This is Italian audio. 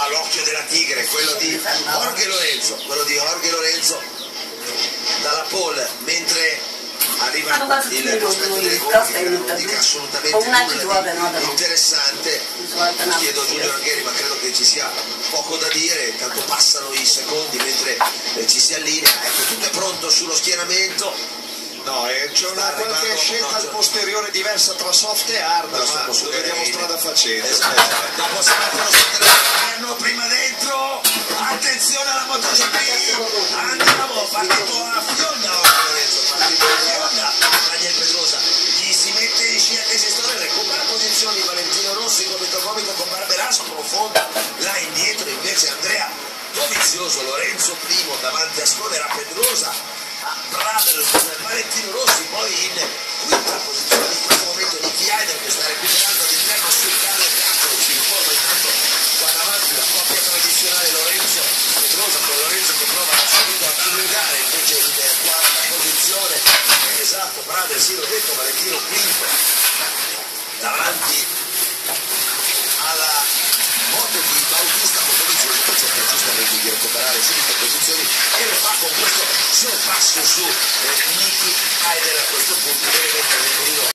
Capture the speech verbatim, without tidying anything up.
l'occhio della tigre, quello di Jorge Lorenzo, quello di Jorge Lorenzo dalla pole, mentre arriva il prospetto delle gomme, che non dica assolutamente nulla di interessante. Chiedo a Giulio Rangheri, ma credo che ci sia poco da dire, intanto passano i secondi mentre ci si allinea. Ecco, tutto è pronto sullo schienamento. No, eh, c'è una qualche scelta al posteriore diversa tra soft e hard, no, ma lo vediamo strada facendo. Esatto. Dopo si mettono sotto l'esterno, prima dentro, attenzione alla MotoGP, andiamo, partito a fionda Lorenzo, partito a fionda, Daniel Pedrosa, gli si mette in scia che si storia, recupera posizioni Valentino Rossi, gomito a gomito con Barberas, profonda, là indietro invece Andrea Dovizioso, Lorenzo primo davanti a Sconera, Pedrosa, Bradel, Valentino Rossi, poi in quinta posizione in questo momento Nicky Heider che sta recuperando all'interno sul canale quattro, si riforma intanto qua davanti la coppia tradizionale Lorenzo Pedrosa, con Lorenzo che prova da subito ad allungare invece in quarta posizione, esatto, Bradel, sì l'ho detto, Valentino quinto davanti alla moto di Bautista Motorizzato che cerca giustamente di recuperare subito posizioni e lo fa con questo sorpasso su eh, Nicky Heider. A questo punto deve mettere nel periodo